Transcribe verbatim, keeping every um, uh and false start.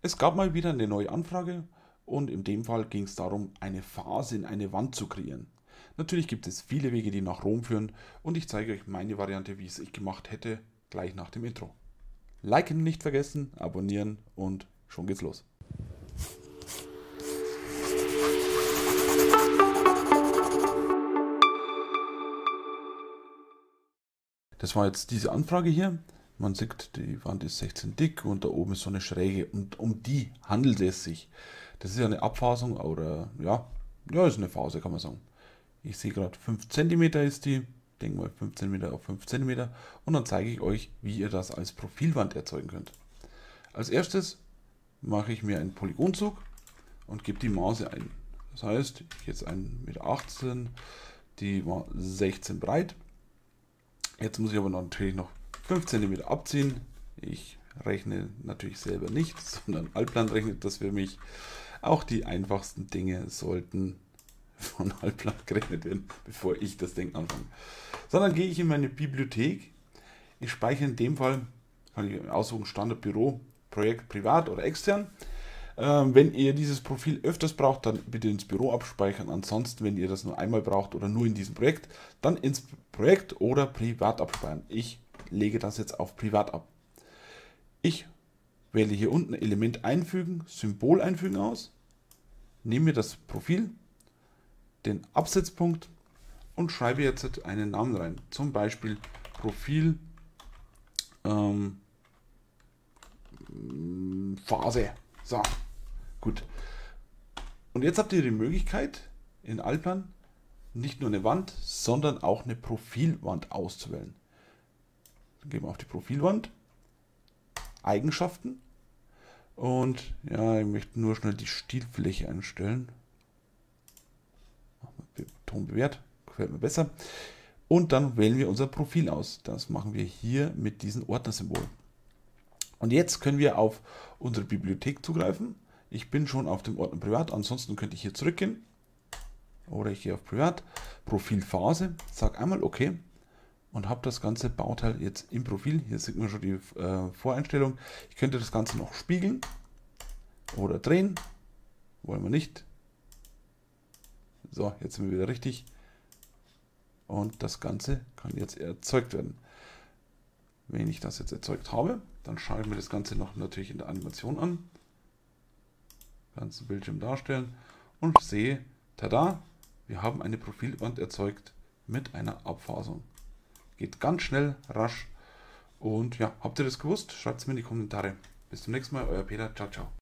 Es gab mal wieder eine neue Anfrage und in dem Fall ging es darum, eine Phase in eine Wand zu kreieren. Natürlich gibt es viele Wege, die nach Rom führen und ich zeige euch meine Variante, wie es ich gemacht hätte, gleich nach dem Intro. Liken nicht vergessen, abonnieren und schon geht's los. Das war jetzt diese Anfrage hier. Man sieht, die Wand ist sechzehn dick und da oben ist so eine Schräge und um die handelt es sich. Das ist ja eine Abfasung oder ja, ja, ist eine Phase, kann man sagen. Ich sehe gerade fünf Zentimeter ist die, denke mal fünf Zentimeter auf fünf Zentimeter und dann zeige ich euch, wie ihr das als Profilwand erzeugen könnt. Als erstes mache ich mir einen Polygonzug und gebe die Maße ein. Das heißt, ich jetzt ein Meter achtzehn, die war sechzehn breit. Jetzt muss ich aber natürlich noch fünf Zentimeter abziehen. Ich rechne natürlich selber nicht, sondern Allplan rechnet das für mich. Auch die einfachsten Dinge sollten von Allplan gerechnet werden, bevor ich das Ding anfange. So, dann gehe ich in meine Bibliothek. Ich speichere in dem Fall, kann ich aussuchen, Standard, Büro, Projekt, privat oder extern. Ähm, wenn ihr dieses Profil öfters braucht, dann bitte ins Büro abspeichern. Ansonsten, wenn ihr das nur einmal braucht oder nur in diesem Projekt, dann ins Projekt oder privat abspeichern. Ich lege das jetzt auf privat ab. Ich wähle hier unten Element einfügen, Symbol einfügen aus, nehme mir das Profil, den Absetzpunkt und schreibe jetzt einen Namen rein. Zum Beispiel Profil ähm, Phase. So, gut. Und jetzt habt ihr die Möglichkeit, in Allplan nicht nur eine Wand, sondern auch eine Profilwand auszuwählen. Dann gehen wir auf die Profilwand, Eigenschaften und ja, ich möchte nur schnell die Stilfläche einstellen. Ton bewährt, gefällt mir besser. Und dann wählen wir unser Profil aus. Das machen wir hier mit diesem Ordnersymbol. Und jetzt können wir auf unsere Bibliothek zugreifen. Ich bin schon auf dem Ordner Privat, ansonsten könnte ich hier zurückgehen. Oder ich gehe auf Privat, Profilphase, sage einmal OK und habe das ganze Bauteil jetzt im Profil. Hier sieht man schon die äh, Voreinstellung. Ich könnte das Ganze noch spiegeln oder drehen. Wollen wir nicht. So, jetzt sind wir wieder richtig. Und das Ganze kann jetzt erzeugt werden. Wenn ich das jetzt erzeugt habe, dann schaue ich mir das Ganze noch natürlich in der Animation an. Ganzen Bildschirm darstellen und sehe, tada, wir haben eine Profilwand erzeugt mit einer Abfasung. Geht ganz schnell, rasch und ja, habt ihr das gewusst? Schreibt es mir in die Kommentare. Bis zum nächsten Mal, euer Peter, ciao, ciao.